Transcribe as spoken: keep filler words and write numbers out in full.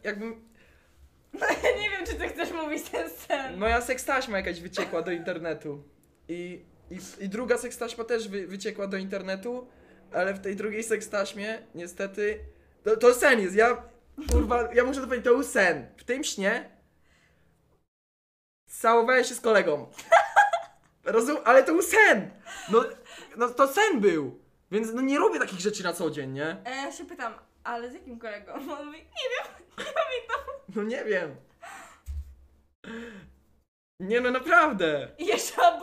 jakbym... Nie wiem, czy ty chcesz mówić ten sen. Moja sekstaśma jakaś wyciekła do internetu. I, i, i druga sekstaśma też wy, wyciekła do internetu, ale w tej drugiej sekstaśmie niestety... To, to sen jest, ja... Kurwa, ja muszę to powiedzieć, to był sen. W tym śnie całowałem się z kolegą. Rozum... Ale to był sen! No, no to sen był! Więc no nie robię takich rzeczy na co dzień, nie? A ja się pytam, ale z jakim kolegą? On mówi, nie wiem, nie pamiętam. No nie wiem. Nie no, naprawdę. I jeszcze